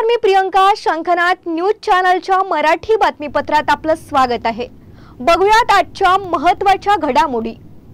नमस्कार, मी प्रियंका. शंखनाद न्यूज चॅनलच्या मराठी बातमीपत्रात आपलं स्वागत आहे. बघूयात आजच्या महत्त्वाच्या घडामोडी.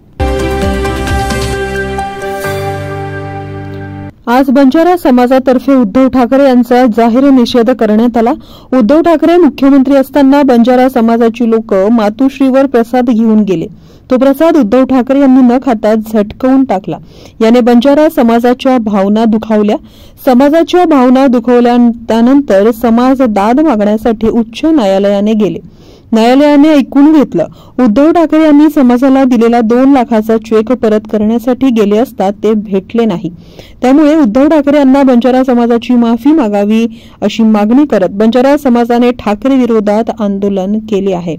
आज बंजारा समाजातर्फे उद्धव ठाकरे यांचा जाहीर निषेध करण्यात आला. उद्धव ठाकरे मुख्यमंत्री असताना बंजारा समाजाची लोक मातोश्रीवर प्रसाद घेऊन गेले. तो प्रसाद उद्धव ठाकरे यांनी न खाता झटकवून टाकला. याने बंजारा समाजाच्या भावना दुखावल्या. समाजाच्या भावना दुखावल्यानंतर समाज दाद मागण्यासाठी उच्च न्यायालयाने गेले. न्यायालयाने ऐकून घेतलं. उद्धव ठाकरे यांनी समाजाला दिलेला 2 लाखाचा चेक परत करण्यासाठी गेले असता ते भेटले नाही. त्यामुळे उद्धव ठाकरे यांना बंजारा समाजाची माफी मागावी अशी मागणी करत बंजारा समाजाने ठाकरे विरोधात आंदोलन केले आहे.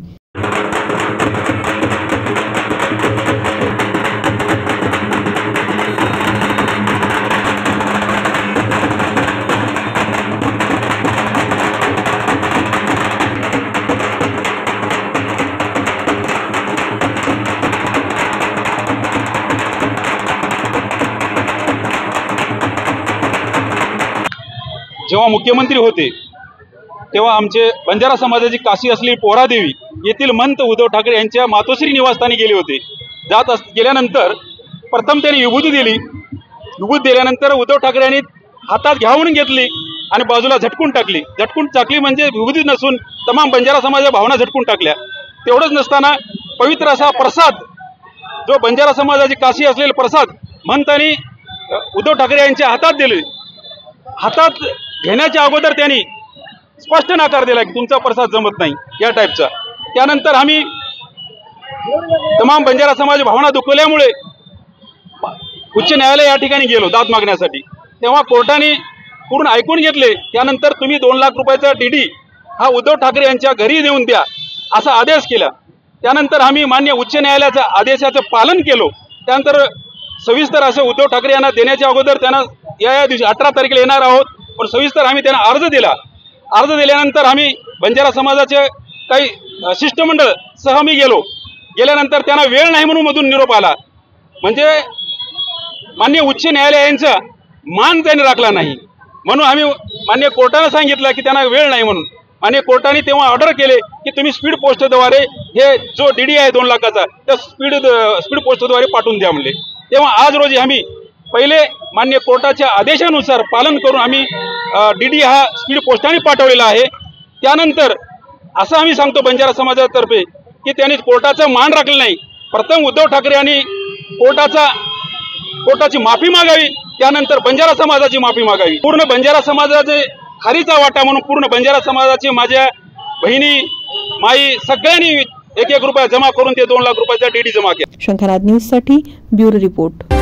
जेव्हा मुख्यमंत्री होते तेव्हा आमचे बंजारा समाजाची काशी असलेली पोहरादेवी येथील महंत उद्धव ठाकरे यांच्या मातोश्री निवासस्थानी गेले होते. गेल्यानंतर प्रथम त्यांनी विभूती दिली. विभूती दिल्यानंतर उद्धव ठाकरे यांनी हातात घ्यावून घेतली आणि बाजूला झटकून टाकली म्हणजे विभूती नसून तमाम बंजारा समाजाच्या भावना झटकून टाकल्या. तेवढंच नसताना पवित्र असा प्रसाद, जो बंजारा समाजाची काशी असलेला प्रसाद महंतांनी उद्धव ठाकरे यांच्या हातात दिले. हातात घेण्याच्या अगोदर त्यांनी स्पष्ट नकार दिला की तुमचा प्रसाद जमत नाही या टाईपचा. त्यानंतर आम्ही तमाम बंजारा समाज भावना दुखवल्यामुळे उच्च न्यायालय या ठिकाणी गेलो दाद मागण्यासाठी. तेव्हा कोर्टाने पूर्ण ऐकून घेतले. त्यानंतर तुम्ही 2 लाख रुपयाचा डीडी हा उद्धव ठाकरे यांच्या घरी नेऊन द्या असा आदेश केला. त्यानंतर आम्ही मान्य उच्च न्यायालयाच्या आदेशाचं पालन केलं. त्यानंतर सविस्तर असे उद्धव ठाकरे यांना देण्याच्या अगोदर त्यांना या दिवशी 18 तारखेला येणार आहोत, पण सविस्तर आम्ही त्यांना अर्ज दिला. अर्ज दिल्यानंतर आम्ही बंजारा समाजाचे काही शिष्टमंडळ सह मी गेल्यानंतर त्यांना वेळ नाही म्हणून मधून निरोप आला. म्हणजे मान्य उच्च न्यायालयाचा मान त्यांनी राखला नाही. म्हणून आम्ही मान्य कोर्टाने सांगितलं की त्यांना वेळ नाही म्हणून. मान्य कोर्टाने तेव्हा ऑर्डर केले की तुम्ही स्पीड पोस्टद्वारे हे जो डीडी आहे 2 लाखाचा त्या स्पीड पोस्टद्वारे पाठवून द्या म्हणले. तेव्हा आज रोजी आम्ही पहिले मान्य कोर्टाच्या आदेशानुसार पालन करून आम्ही डीडी हा स्पीड पोस्टाने पाठवलेला आहे. त्यानंतर असं आम्ही सांगतो बंजारा समाजातर्फे की त्यांनी कोर्टाचा मान राखला नाही. प्रथम उद्धव ठाकरे यांनी कोर्टाची माफी मागावी, त्यानंतर बंजारा समाजाची माफी मागावी. पूर्ण बंजारा समाजाचे खारीचा वाटा म्हणून पूर्ण बंजारा समाजाची माझ्या बहिणी माई सगळ्यांनी 1-1 रुपया जमा करून ते 2 लाख रुपयाचा डीडी जमा केला. शंखनाद न्यूज साठी ब्युरो रिपोर्ट.